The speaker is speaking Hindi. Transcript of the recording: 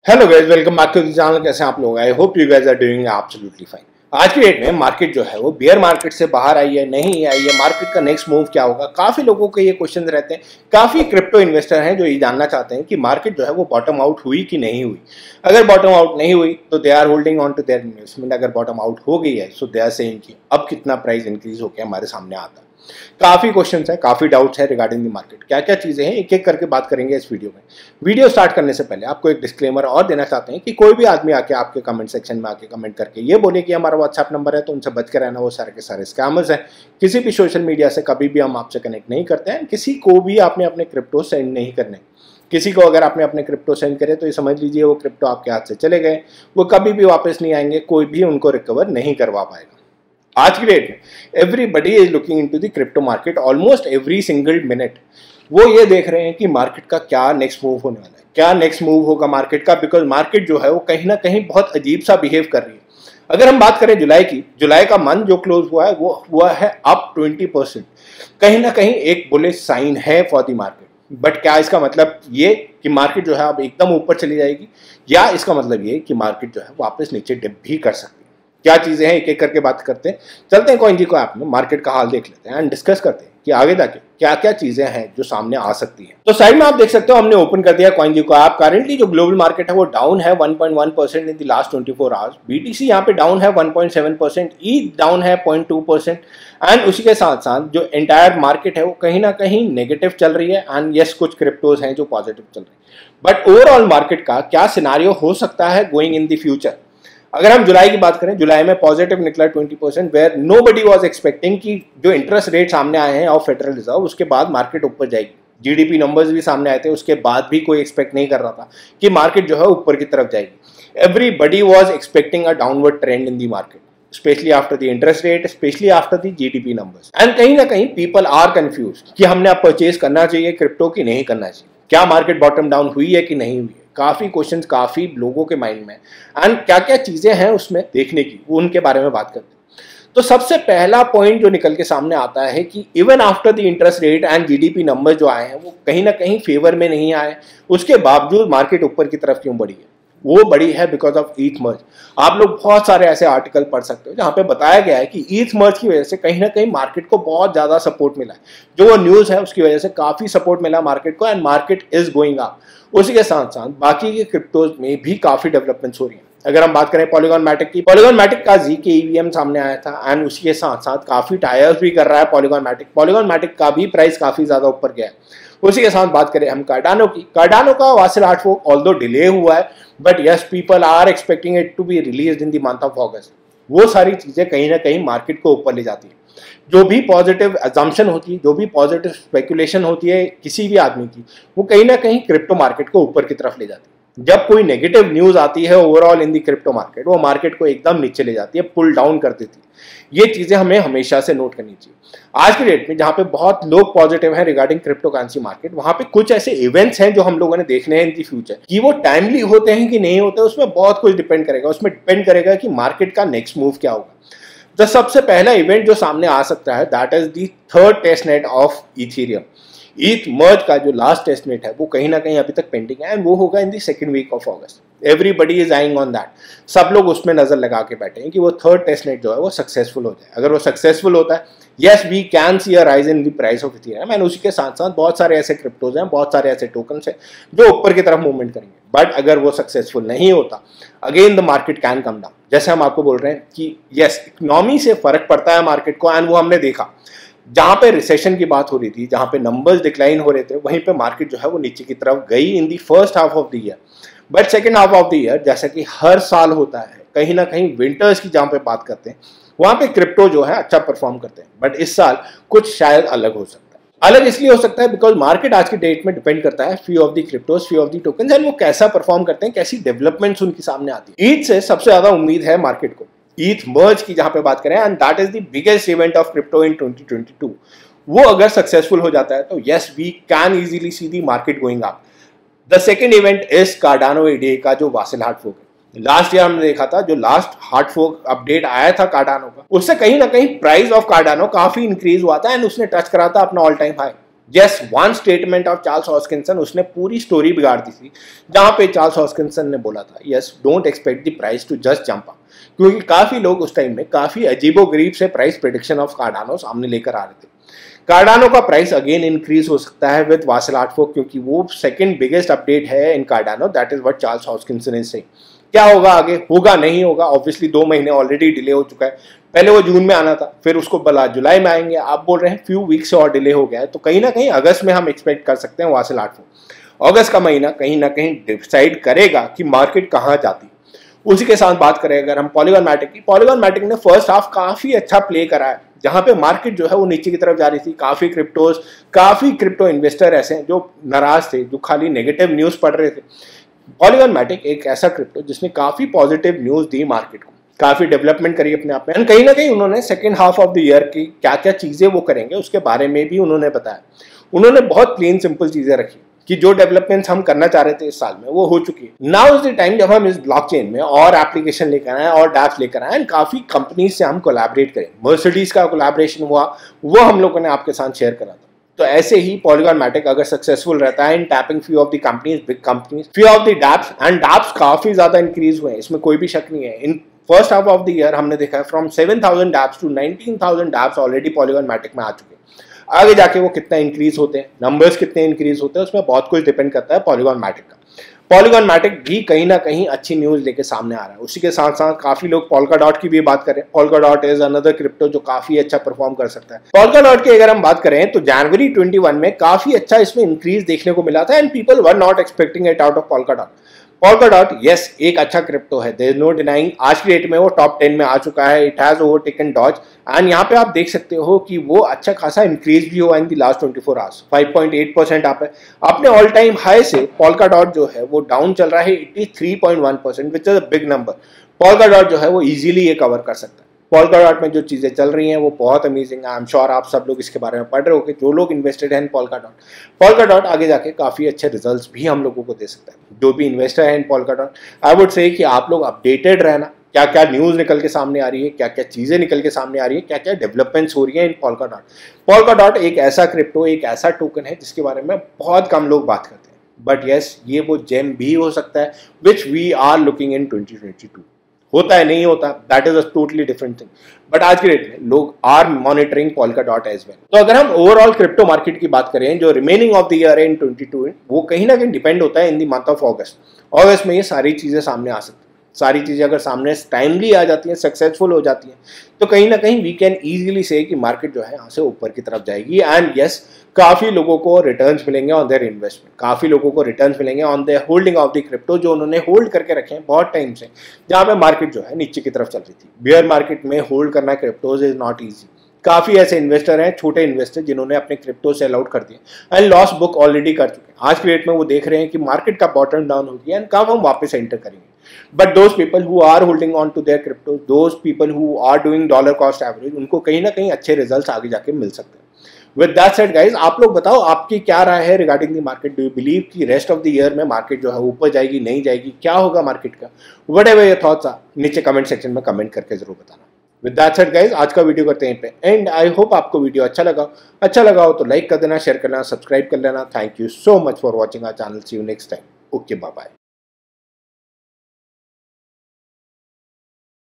Hello guys, welcome back to the channel. कैसे हैं आप लोग? I hope you guys are doing absolutely fine. आज की डेट में मार्केट जो है वो बियर मार्केट से बाहर आई है, नहीं आई है, मार्केट का नेक्स्ट मूव क्या होगा? काफी लोगों के ये क्वेश्चन रहते हैं। काफी क्रिप्टो इन्वेस्टर हैं जो ये जानना चाहते हैं कि मार्केट जो है वो बॉटम आउट हुई कि नहीं हुई। अगर बॉटम आउट नहीं हुई तो they are holding on to their investment. अगर बॉटम आउट हो गई है सो दे आर सेइंग कि अब कितना प्राइस इंक्रीज होकर हमारे सामने आता है। काफी क्वेश्चंस है, काफी डाउट्स है रिगार्डिंग द मार्केट। क्या क्या चीजें हैं एक एक करके बात करेंगे इस वीडियो में। वीडियो स्टार्ट करने से पहले आपको एक डिस्क्लेमर और देना चाहते हैं कि कोई भी आदमी आके आपके कमेंट सेक्शन में आके कमेंट करके ये बोले कि हमारा व्हाट्सएप नंबर है तो उनसे बच के रहना, वो सारे के सारे स्कैमर्स हैं। किसी भी सोशल मीडिया से कभी भी हम आपसे कनेक्ट नहीं करते हैं। किसी को भी आपने अपने क्रिप्टो सेंड नहीं करने। किसी को अगर आपने अपने क्रिप्टो सेंड करे तो ये समझ लीजिए वो क्रिप्टो आपके हाथ से चले गए, वो कभी भी वापस नहीं आएंगे, कोई भी उनको रिकवर नहीं करवा पाएगा। आज की डेट में everybody is looking into the crypto market almost every single minute. वो ये देख रहे हैं कि मार्केट का क्या नेक्स्ट मूव होने वाला है, क्या नेक्स्ट मूव होगा मार्केट का, बिकॉज मार्केट जो है वो कहीं ना कहीं बहुत अजीब सा बिहेव कर रही है। अगर हम बात करें जुलाई की, जुलाई का मंथ जो क्लोज हुआ है वो हुआ है अप 20%। कहीं ना कहीं एक बुलिश साइन है फॉर द मार्केट। बट क्या इसका मतलब ये कि मार्केट जो है अब एकदम ऊपर चली जाएगी, या इसका मतलब ये कि मार्केट जो है वापस नीचे डिप भी कर सकती है? क्या चीजें हैं एक एक करके बात करते हैं। चलते हैं CoinGecko ऐप में, मार्केट का हाल देख लेते हैं एंड डिस्कस करते हैं कि आगे जाके क्या क्या चीजें हैं जो सामने आ सकती हैं। तो साइड में आप देख सकते हो हमने ओपन कर दिया CoinGecko ऐप। करेंटली जो ग्लोबल मार्केट है वो डाउन है 1.1% in the last 24 hours. BTC यहाँ पे डाउन है 1.7%, ETH डाउन है 0.2%। एंड उसी के साथ साथ जो एंटायर मार्केट है वो कहीं ना कहीं नेगेटिव चल रही है। एंड यस, कुछ क्रिप्टोज हैं जो पॉजिटिव चल रही है। बट ओवरऑल मार्केट का क्या सिनारियो हो सकता है गोइंग इन द फ्यूचर? अगर हम जुलाई की बात करें, जुलाई में पॉजिटिव निकला 20%, वेयर नोबडी वाज एक्सपेक्टिंग कि जो इंटरेस्ट रेट सामने आए हैं ऑफ फेडरल रिजर्व उसके बाद मार्केट ऊपर जाएगी। जीडीपी नंबर्स भी सामने आए थे, उसके बाद भी कोई एक्सपेक्ट नहीं कर रहा था कि मार्केट जो है ऊपर की तरफ जाएगी। Everybody was expecting a downward trend in the market, especially after the interest rate, especially after the GDP numbers. And कहीं ना कहीं पीपल आर कंफ्यूज कि हमने अब परचेज करना चाहिए क्रिप्टो की नहीं करना चाहिए, क्या मार्केट बॉटम डाउन हुई है कि नहीं हुई है। काफी क्वेश्चंस काफी लोगों के माइंड में, एंड क्या क्या चीजें हैं उसमें देखने की, उनके बारे में बात करते हैं। तो सबसे पहला पॉइंट जो निकल के सामने आता है कि even after the interest rate and GDP number जो आए हैं वो कहीं ना कहीं फेवर में नहीं आए, उसके बावजूद मार्केट ऊपर की तरफ क्यों बढ़ी है? वो बड़ी है बिकॉज ऑफ ETH मर्ज। आप लोग बहुत सारे ऐसे आर्टिकल पढ़ सकते हो जहां पे बताया गया है कि ETH मर्ज की वजह से कहीं ना कहीं मार्केट को बहुत ज्यादा सपोर्ट मिला है। जो वो न्यूज है उसकी वजह से काफी सपोर्ट मिला मार्केट को, and market is going up. उसी के साथ साथ बाकी के क्रिप्टोज में भी काफी डेवलपमेंट्स हो रही है। अगर हम बात करें पॉलीगॉन मैटिक की, पॉलीगॉन मैटिक का ZK EVM सामने आया था, एंड उसी के साथ साथ काफी टायर्स भी कर रहा है पॉलीगॉन मैटिक। पॉलीगॉन मैटिक का भी प्राइस काफी ज्यादा ऊपर गया है। उसी के साथ बात करें हम कार्डानो की, कार्डानो का Vasil hard fork although delay हुआ है, but yes people are expecting it to be released in the month of August. वो सारी चीजें कहीं ना कहीं मार्केट को ऊपर ले जाती है। जो भी पॉजिटिव अजम्पशन होती है, जो भी पॉजिटिव स्पेकुलेशन होती है किसी भी आदमी की, वो कहीं ना कहीं क्रिप्टो मार्केट को ऊपर की तरफ ले जाती है। जब कोई नेगेटिव न्यूज आती है overall in the crypto market, वो मार्केट को एकदम नीचे ले जाती है, पुल डाउन कर देती है। ये चीजें हमें हमेशा से नोट करनी चाहिए। आज की डेट में जहां पे बहुत लोग पॉजिटिव हैं रिगार्डिंग क्रिप्टो करेंसी मार्केट, वहां पे कुछ ऐसे इवेंट्स हैं जो हम लोगों ने देखने हैं इन दी फ्यूचर। कि वो टाइमली होते हैं कि नहीं होते, उसमें बहुत कुछ डिपेंड करेगा। उसमें डिपेंड करेगा कि मार्केट का नेक्स्ट मूव क्या होगा। तो सबसे पहला इवेंट जो सामने आ सकता है that is the third testnet of Ethereum. ETH merge का जो लास्ट टेस्टनेट है वो कहीं ना कहीं अभी तक पेंडिंग है, एंड वो होगा in the second week of August. Everybody is eyeing on that. सब लोग उसमें नजर लगा के बैठे हैं कि वो थर्ड टेस्टनेट जो है वो सक्सेसफुल हो जाए। अगर वो सक्सेसफुल होता है, yes we can see a rise in the price of Ethereum, and उसी के साथ साथ बहुत सारे ऐसे क्रिप्टोज हैं, बहुत सारे ऐसे टोकन्स हैं जो ऊपर की तरफ मूवमेंट करेंगे। बट अगर वो सक्सेसफुल नहीं होता, again the market can come down. जैसे हम आपको बोल रहे हैं कि यस इकोनॉमी से फर्क पड़ता है मार्केट को, एंड वो हमने देखा। जहां पे रिसेशन की बात हो रही थी, जहां पे नंबर्स डिक्लाइन हो रहे थे, वहीं पे मार्केट जो है वो नीचे की तरफ गई in the first half of the year. But second half of the year, जैसा कि हर साल होता है, कहीं ना कहीं विंटर्स की जहां पे बात करते हैं वहां पे क्रिप्टो जो है अच्छा परफॉर्म करते हैं। बट इस साल कुछ शायद अलग हो सकता है। अलग इसलिए हो सकता है बिकॉज मार्केट आज की डेट में डिपेंड करता है few of the cryptos, few of the tokens, and वो कैसा परफॉर्म करते हैं, कैसी डेवलपमेंट्स उनकी सामने आती है। ETH से सबसे ज्यादा उम्मीद है मार्केट को। ETH मर्ज की जहां पे बात करें, and that is the biggest event of crypto in 2022। वो अगर सक्सेसफुल हो जाता है तो yes we can easily see the market going up. The second event is Cardano EDA का जो वासिल हार्ट फोक है। लास्ट ईयर हमने देखा था, जो लास्ट हार्ट फोक अपडेट आया था कार्डानो का, उससे कहीं ना कहीं प्राइस ऑफ कार्डानो काफी इंक्रीज हुआ था, एंड उसने टच करा था अपना all time high. Just one statement of Charles Hoskinson उसने पूरी स्टोरी बिगाड़ दी थी, जहां पे चार्ल्स हॉस्किंसन ने बोला था yes don't expect the price to just jump up, क्योंकि काफी लोग उस टाइम में काफी अजीबोगरीब से प्राइस प्रेडिक्शन ऑफ कार्डानो सामने लेकर आ रहे थे। कार्डानो का प्राइस अगेन इंक्रीज हो सकता है विद वासल आर्ट, क्योंकि वो सेकंड बिगेस्ट अपडेट है in Cardano, that is what Charles Hoskinson is saying. क्या होगा आगे, होगा नहीं होगा, ऑब्वियसली 2 महीने ऑलरेडी डिले हो चुका है। पहले वो जून में आना था, फिर उसको बोला जुलाई में आएंगे, आप बोल रहे हैं फ्यू वीक से और डिले हो गया है, तो कहीं ना कहीं अगस्त में हम एक्सपेक्ट कर सकते हैं वासल आर्ट को। अगस्त का महीना कहीं ना कहीं डिसाइड करेगा कि मार्केट कहाँ जाती है। उसी के साथ बात करें अगर हम पॉलीगॉन मैटिक की, पॉलीगॉन मैटिक ने फर्स्ट हाफ काफी अच्छा प्ले करा है, जहां पे मार्केट जो है वो नीचे की तरफ जा रही थी। काफी क्रिप्टो इन्वेस्टर ऐसे हैं जो नाराज थे, जो खाली नेगेटिव न्यूज पढ़ रहे थे। पॉलीगॉन मैटिक एक ऐसा क्रिप्टो जिसने काफी पॉजिटिव न्यूज दी मार्केट को, काफी डेवलपमेंट करी अपने आप में, एंड कहीं ना कहीं उन्होंने second half of the year की क्या क्या चीजें वो करेंगे उसके बारे में भी उन्होंने बताया। उन्होंने बहुत क्लीन सिंपल चीजें रखी कि जो डेवलपमेंट्स हम करना चाह रहे थे इस साल में वो हो चुकी है। नाउ इज द टाइम जब हम इस ब्लॉकचेन में और एप्लीकेशन लेकर आए और डैप्स लेकर आए एंड काफी कंपनीज से हम कोलैबोरेट करें। मर्सिडीज का कोलैबोरेशन हुआ, वो हम लोगों ने आपके साथ शेयर करा था। तो ऐसे ही पॉलीगॉन मैटिक अगर सक्सेसफुल रहता है in tapping few of the companies, big companies, few of the dapps, and dapps काफी ज्यादा इंक्रीज हुए हैं, इसमें कोई भी शक नहीं है। In first half of the year हमने देखा है from 7,000 dapps to 19,000 dapps already Polygon Matic में आ चुके हैं। आगे जाके वो कितना इंक्रीज होते हैं, नंबर्स कितने इंक्रीज होते हैं, उसमें बहुत कुछ डिपेंड करता है पॉलीगॉन मैटिक का। पॉलीगॉन मैटिक भी कहीं ना कहीं अच्छी न्यूज लेके सामने आ रहा है। उसी के साथ साथ काफी लोग पोल्काडॉट की भी बात करें। पोल्काडॉट इज अनदर क्रिप्टो जो काफी अच्छा परफॉर्म कर सकता है। पोल्काडॉट की अगर हम बात करें तो जनवरी 21 में काफी अच्छा इसमें इंक्रीज देखने को मिला था and people were not expecting it out of Polkadot. Polkadot yes एक अच्छा क्रिप्टो है, देयर इज नो डिनाइंग। आज की डेट में वो टॉप 10 में आ चुका है, it has overtaken Doge, and यहाँ पे आप देख सकते हो कि वो अच्छा खासा इंक्रीज भी हुआ इन द लास्ट 24 आवर्स। 5.8% आप है अपने ऑल टाइम हाई से। पोल्काडॉट जो है वो डाउन चल रहा है 83.1%, which is a big number. Polkadot जो है वो इजीली ये कवर कर सकता है। पोल्काडॉट में जो चीजें चल रही हैं वो बहुत अमेजिंग है। आई एम श्योर आप सब लोग इसके बारे में पढ़ रहे हो कि जो लोग इन्वेस्टेड हैं इन पोल्काडॉट आगे जाके काफी अच्छे रिजल्ट्स भी हम लोगों को दे सकता है। जो भी इन्वेस्टर है इन पोल्काडॉट, आई वुड से कि आप लोग अपडेटेड रहना, क्या क्या न्यूज निकल के सामने आ रही है, क्या क्या चीजें निकल के सामने आ रही है, क्या क्या डेवलपमेंट्स हो रही है इन पोल्काडॉट। पोल्काडॉट एक ऐसा क्रिप्टो, एक ऐसा टोकन है जिसके बारे में बहुत कम लोग बात करते हैं, बट यस ये वो जेम भी हो सकता है which we are looking in 2022। होता है नहीं होता, that is a totally different thing, but आज के डेट में लोग are monitoring Polkadot as well. तो अगर हम ओवरऑल क्रिप्टो मार्केट की बात करें जो रिमेनिंग ऑफ द ईयर है इन 22, वो कहीं ना कहीं डिपेंड होता है in the month of August में ये सारी चीजें सामने आ सकती हैं। सारी चीजें अगर सामने टाइमली आ जाती हैं, सक्सेसफुल हो जाती हैं, तो कहीं ना कहीं वी कैन इजीली से कि मार्केट जो है यहाँ से ऊपर की तरफ जाएगी। एंड यस काफी लोगों को रिटर्न्स मिलेंगे ऑन देयर इन्वेस्टमेंट, काफी लोगों को रिटर्न्स मिलेंगे on their holding of the crypto जो उन्होंने होल्ड करके रखे हैं बहुत टाइम से, जहां पे मार्केट जो है नीचे की तरफ चल रही थी। बियर मार्केट में होल्ड करना क्रिप्टोज इज नॉट ईजी। काफी ऐसे इन्वेस्टर हैं, छोटे इन्वेस्टर, जिन्होंने अपने क्रिप्टो सेल आउट कर दिए एंड लॉस बुक ऑलरेडी कर चुके हैं। आज के डेट में वो देख रहे हैं कि मार्केट का बॉटम डाउन हो गया एंड कब हम वापस एंटर करेंगे। But those people who are holding on to their crypto, those people who are doing dollar cost average, उनको कहीं ना कहीं अच्छे रिजल्ट्स आगे जाके मिल सकते हैं। विद दैट सेड गाइज, आप लोग बताओ आपकी क्या राय है regarding the market. Do you believe कि रेस्ट ऑफ द ईयर में मार्केट जो है ऊपर जाएगी, नहीं जाएगी, क्या होगा मार्केट का? व्हाटएवर योर थॉट्स आर, नीचे कमेंट सेक्शन में कमेंट करके जरूर बताना। विद दैट सेड गाइज, आज का वीडियो करते हैं पे एंड। आई होप आपको वीडियो अच्छा लगा हो तो लाइक कर देना, शेयर करना, सब्सक्राइब कर लेना। Thank you so much for watching our channel. See you next time. Okay, bye bye.